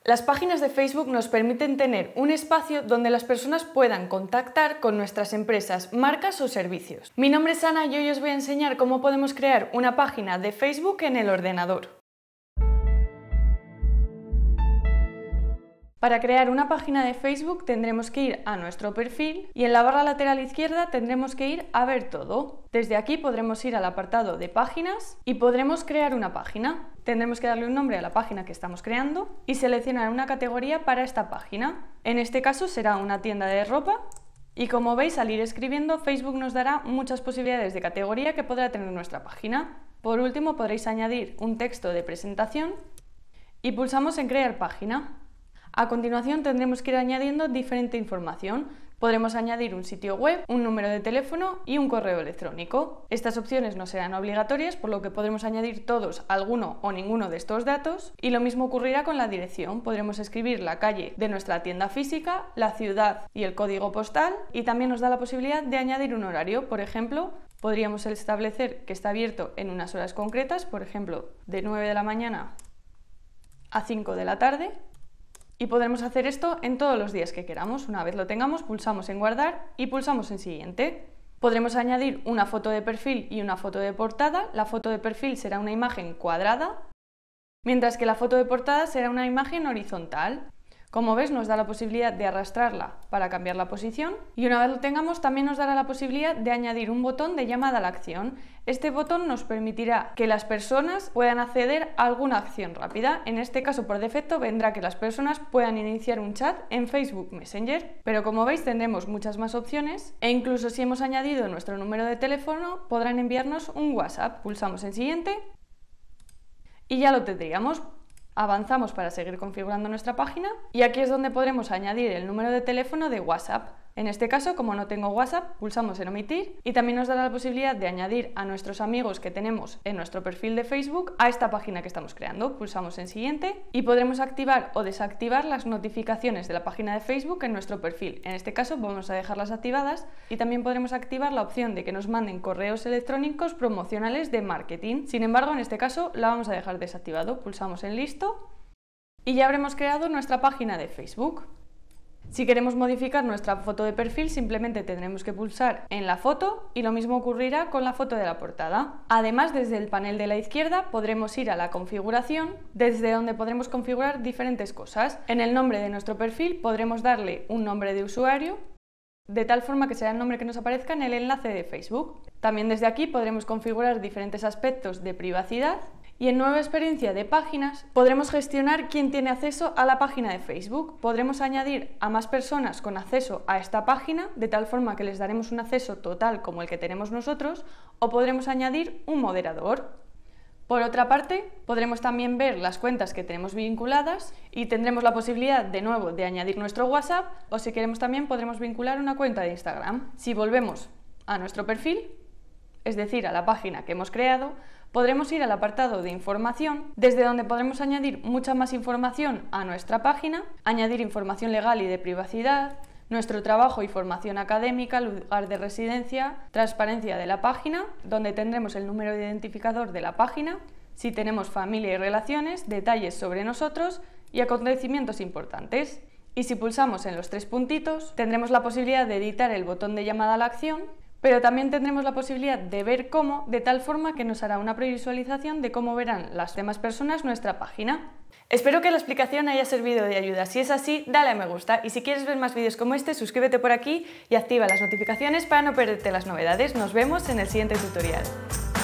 Las páginas de Facebook nos permiten tener un espacio donde las personas puedan contactar con nuestras empresas, marcas o servicios. Mi nombre es Ana y hoy os voy a enseñar cómo podemos crear una página de Facebook en el ordenador. Para crear una página de Facebook tendremos que ir a nuestro perfil y en la barra lateral izquierda tendremos que ir a ver todo. Desde aquí podremos ir al apartado de páginas y podremos crear una página. Tendremos que darle un nombre a la página que estamos creando y seleccionar una categoría para esta página. En este caso será una tienda de ropa y como veis al ir escribiendo Facebook nos dará muchas posibilidades de categoría que podrá tener nuestra página. Por último podréis añadir un texto de presentación y pulsamos en crear página. A continuación tendremos que ir añadiendo diferente información. Podremos añadir un sitio web, un número de teléfono y un correo electrónico. Estas opciones no serán obligatorias, por lo que podremos añadir todos, alguno o ninguno de estos datos. Y lo mismo ocurrirá con la dirección. Podremos escribir la calle de nuestra tienda física, la ciudad y el código postal. Y también nos da la posibilidad de añadir un horario. Por ejemplo, podríamos establecer que está abierto en unas horas concretas, por ejemplo, de 9 de la mañana a 5 de la tarde. Y podremos hacer esto en todos los días que queramos. Una vez lo tengamos, pulsamos en guardar y pulsamos en siguiente. Podremos añadir una foto de perfil y una foto de portada. La foto de perfil será una imagen cuadrada, mientras que la foto de portada será una imagen horizontal. Como ves, nos da la posibilidad de arrastrarla para cambiar la posición y una vez lo tengamos también nos dará la posibilidad de añadir un botón de llamada a la acción. Este botón nos permitirá que las personas puedan acceder a alguna acción rápida. En este caso, por defecto, vendrá que las personas puedan iniciar un chat en Facebook Messenger, pero como veis tendremos muchas más opciones e incluso si hemos añadido nuestro número de teléfono podrán enviarnos un WhatsApp. Pulsamos en siguiente y ya lo tendríamos. Avanzamos para seguir configurando nuestra página y aquí es donde podremos añadir el número de teléfono de WhatsApp. En este caso, como no tengo WhatsApp, pulsamos en omitir y también nos dará la posibilidad de añadir a nuestros amigos que tenemos en nuestro perfil de Facebook a esta página que estamos creando. Pulsamos en siguiente y podremos activar o desactivar las notificaciones de la página de Facebook en nuestro perfil. En este caso vamos a dejarlas activadas y también podremos activar la opción de que nos manden correos electrónicos promocionales de marketing. Sin embargo, en este caso la vamos a dejar desactivado. Pulsamos en listo y ya habremos creado nuestra página de Facebook. Si queremos modificar nuestra foto de perfil, simplemente tendremos que pulsar en la foto y lo mismo ocurrirá con la foto de la portada. Además, desde el panel de la izquierda podremos ir a la configuración, desde donde podremos configurar diferentes cosas. En el nombre de nuestro perfil podremos darle un nombre de usuario, de tal forma que será el nombre que nos aparezca en el enlace de Facebook. También desde aquí podremos configurar diferentes aspectos de privacidad. Y en nueva experiencia de páginas podremos gestionar quién tiene acceso a la página de Facebook. Podremos añadir a más personas con acceso a esta página, de tal forma que les daremos un acceso total como el que tenemos nosotros, o podremos añadir un moderador. Por otra parte, podremos también ver las cuentas que tenemos vinculadas y tendremos la posibilidad de nuevo de añadir nuestro WhatsApp o si queremos también podremos vincular una cuenta de Instagram. Si volvemos a nuestro perfil, es decir, a la página que hemos creado, podremos ir al apartado de información, desde donde podremos añadir mucha más información a nuestra página, añadir información legal y de privacidad, nuestro trabajo y formación académica, lugar de residencia, transparencia de la página, donde tendremos el número de identificador de la página, si tenemos familia y relaciones, detalles sobre nosotros y acontecimientos importantes. Y si pulsamos en los tres puntitos, tendremos la posibilidad de editar el botón de llamada a la acción, pero también tendremos la posibilidad de ver cómo, de tal forma que nos hará una previsualización de cómo verán las demás personas nuestra página. Espero que la explicación haya servido de ayuda. Si es así, dale a me gusta y si quieres ver más vídeos como este, suscríbete por aquí y activa las notificaciones para no perderte las novedades. Nos vemos en el siguiente tutorial.